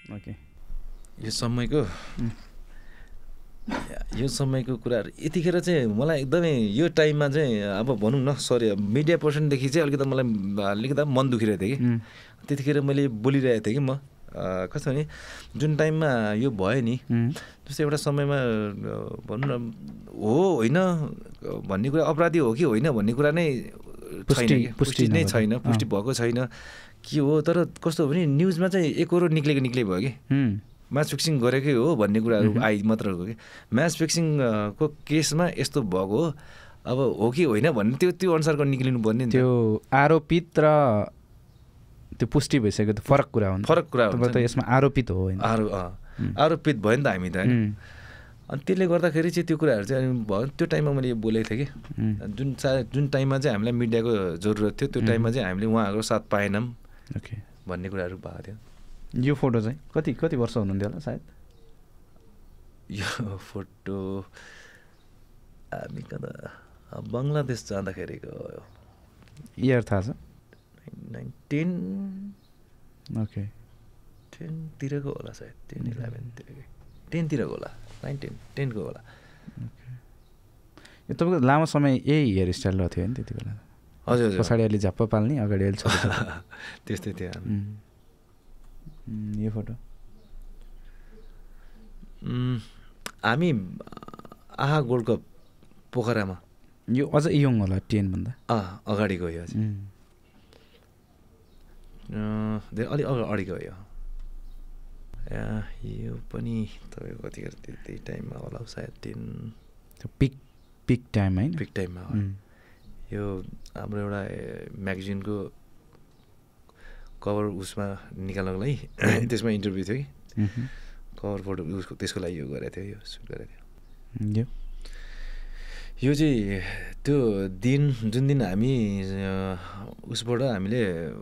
Okay यो समयको कुराहरू यतिखेर चाहिँ मलाई एकदमै यो टाइममा चाहिँ अब भनौँ न सरी मिडिया पर्सनदेखि चाहिँ अलिकति मन दुखिरहेको थियो कि त्यतिखेर मैले बोलिरहेको थिएँ कि म कस्तो भने जुन टाइममा यो भयो नि जस्तै एउटा समयमा भनौँ न हो होइन भन्ने कुरा अपराधी हो कि होइन भन्ने कुरा नै छैन, पुष्टि नै छैन, पुष्टि भएको छैन के हो। तर कस्तो हो भने न्युजमा चाहिँ एकरो निक्ले भयो कि म्याच फिक्सिङ गरेकै हो भन्ने कुराहरू मात्र हो कि म्याच फिक्सिङको केसमा यस्तो भएको हो अब हो कि होइन भन्ने त्यो अनुसारको निक्लिनु पर्ने नि। त्यो आरोपित र त्यो पुष्टि भइसक्यो त फरक कुरा हो। त यसमा आरोपित हो होइन, आरोपित भयो नि त हामी त होइन। अनि त्यसले गर्दाखेरि चाहिँ त्यो कुराहरू चाहिँ भयो। त्यो टाइममा मैले बोलेको थिएँ कि जुन टाइममा चाहिँ हामीलाई मिडियाको जरुरत थियो त्यो टाइममा चाहिँ हामीले उहाँहरूको साथ पाएनौँ भन्ने कुराहरू भएको थियो। यो फोटो चाहिँ कति वर्ष हुनुहुन्थ्यो होला सायद? यो फोटो हामी कता बङ्गलादेश जाँदाखेरिको इयर थाहा छ? 10 तिरको होला सायद, 10 तिरको होला, 10 को होला। यो तपाईँको लामो समय यही हेयर स्टाइल थियो नि त्यति बेला? हजुर पछाडि अलि झप्प पाल्ने, अगाडि अलि छोटो त्यस्तै थियो। यो फोटो हामी आहा गोल्ड कप पोखरामा, यो अझ यङ होला 10 भन्दा अगाडिको यो अलि अगाडिको यो यो पनि तपाईँको कतिखेर त्यही टाइममा होला सायद 10 पिक टाइम होइन, पिक टाइममा यो हाम्रो एउटा म्यागजिनको कभर उसमा निकाल्नको लागि त्यसमा इन्टरभ्यू थियो कि कभर फोटो उसको त्यसको लागि यो गरेको थियो, यो सुट गरेको थियो। यो चाहिँ त्यो दिन जुन दिन हामी उसबाट हामीले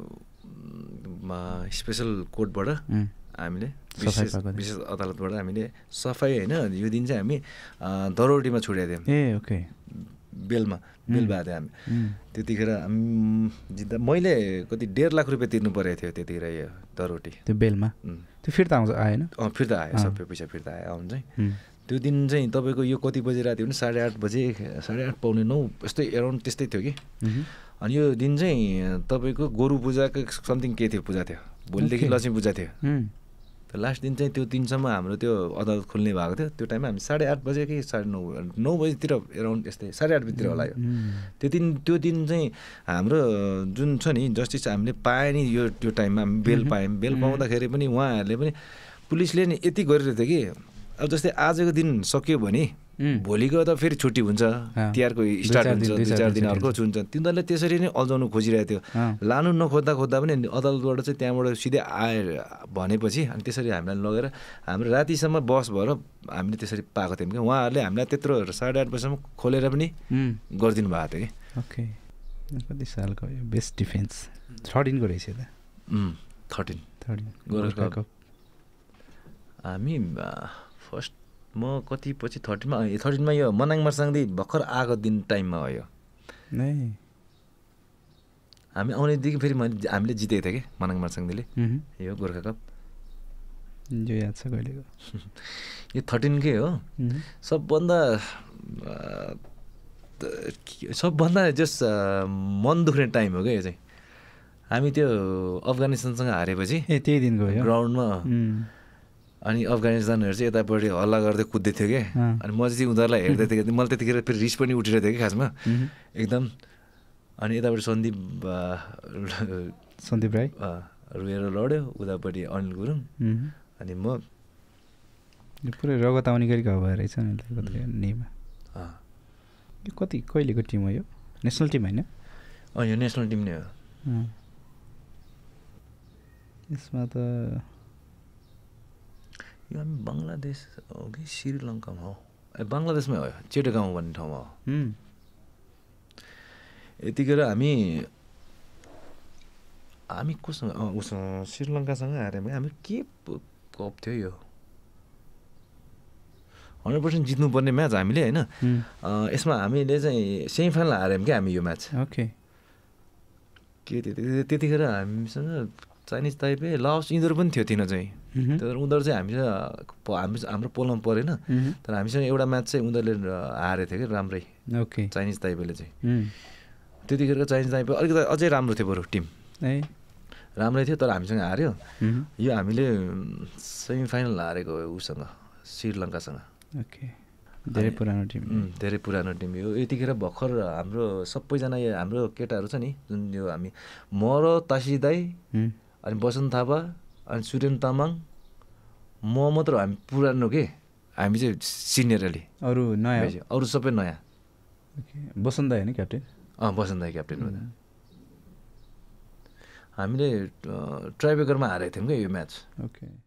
स्पेसल कोर्टबाट हामीले विशेष अदालतबाट हामीले सफाई होइन यो दिन चाहिँ हामी दरौटीमा छोडेको थियौँ। ओके बेलमा बेल भएको थियो हामी त्यतिखेर जित्दा मैले कति 1.5 लाख रुपियाँ तिर्नु परेको थियो त्यतिखेर यो दरौटी त्यो बेलमा। त्यो फिर्ता आउँछ आएन? फिर्ता आयो, सबै पैसा फिर्ता आयो आउनु चाहिँ। त्यो दिन चाहिँ तपाईँको यो कति बजी राति भने 8:30 बजे 8:30 पौने 9 यस्तै एराउन्ड त्यस्तै थियो कि। अनि यो दिन चाहिँ तपाईँको गोरु पूजाको समथिङ के थियो पूजा थियो, भोलिदेखि लक्ष्मी पूजा थियो। लास्ट दिन चाहिँ त्यो दिनसम्म हाम्रो त्यो अदालत खोल्ने भएको थियो। त्यो टाइममा हामी 8:30 बजे कि 9:30 बजीतिर एराउन्ड यस्तै 8:30 बजीतिर होला यो। त्यो दिन चाहिँ हाम्रो जुन छ नि जस्टिस हामीले पाएँ नि यो टाइममा हामी बेल पायौँ। बेल पाउँदाखेरि पनि उहाँहरूले पनि पुलिसले नि यति गरिरहेको थियो कि अब जस्तै आजको दिन सक्यो भने भोलिको त फेरि छुट्टी हुन्छ, तिहारको स्टार्ट हुन्छ, 2-4 दिन अर्को हुन्छ। तिनीहरूले त्यसरी नै अल्झाउनु खोजिरहेको थियो। लानु नखोज्दा पनि अदालतबाट चाहिँ त्यहाँबाट सिधै आएर भनेपछि अनि त्यसरी हामीलाई लगेर हाम्रो रातिसम्म बस भएर हामीले त्यसरी पाएको थियौँ कि उहाँहरूले हामीलाई त्यत्रो 8:30 बजीसम्म खोलेर पनि गरिदिनु भएको थियो कि। ओके कति सालको यो बेस्ट डिफेन्स 13 को रहेछ त? 13 गोर्खा कप हामी फर्स्ट म कति पछि 13मा यो मनाङ मर्साङदी भर्खर आएको दिन टाइममा हो यो। हामी आउनेदेखि फेरि हामीले जितेको थियो कि मनाङ मर्साङदीले यो गोर्खा कप। जो याद छ कहिलेको? यो 13 कै हो। सबभन्दा जस्ट मन दुख्ने टाइम हो क्या यो चाहिँ। हामी त्यो अफगानिस्तानसँग हारेपछि त्यही दिनको ग्राउन्डमा अनि अफगानिस्तानहरू चाहिँ यतापट्टि हल्ला गर्दै कुद्दै थियो क्या। अनि म चाहिँ उनीहरूलाई हेर्दै थिएँ। मलाई त्यतिखेर फेरि रिस पनि उठिरहेको थियो कि खासमा एकदम। अनि यतापट्टि सन्दीप राई रोएर लड्यो, उतापट्टि अनिल गुरुङ अनि म पुरै रगत आउने गरी भएर रहेछ नेमा। यो कहिलेको टिम हो यो? नेसनल टिम होइन? यो नेसनल टिम नै हो। यसमा त यो हामी बङ्गलादेश हो कि श्रीलङ्कामा हो? बङ्गलादेशमै हो, चेटगाउँ भन्ने ठाउँमा हो। यतिखेर हामी कोसँग श्रीलङ्कासँग हार्यौँ। हामी के कप थियो यो? 100% जित्नुपर्ने म्याच हामीले होइन। यसमा हामीले चाहिँ सेमिफाइनल हार्यौँ क्या हामी यो म्याच। ओके के थियो त्यतिखेर हामीसँग चाइनिज ताइपे लाओस यिनीहरू पनि थियो तिनीहरू चाहिँ तर उनीहरू चाहिँ हाम्रो पोलमा परेन तर हामीसँग एउटा म्याच चाहिँ उनीहरूले हारेको थियो कि राम्रै ओके चाइनिज ताइपेले चाहिँ त्यतिखेरको चाइनिज ताइपे अलिकति अझै राम्रो थियो बरु टिम राम्रै थियो तर हामीसँग हार्यो यो हामीले सेमिफाइनल हारेको उसँग श्रीलङ्कासँग ओके धेरै पुरानो टिम यो यतिखेर भर्खर हाम्रो सबैजना हाम्रो केटाहरू छ नि जुन यो हामी म र तासी दाई अनि बसन्त थापा अनि सुरेन तामाङ म मात्र हामी पुरानो के हामी चाहिँ सिनियरली अरू नयाँ अरू सबै नयाँ बसन्त दाई होइन क्याप्टेन बसन्त दाई क्याप्टेन हुँदा हामीले ट्राइबेकरमा हारेको थियौँ क्या यो म्याच ओके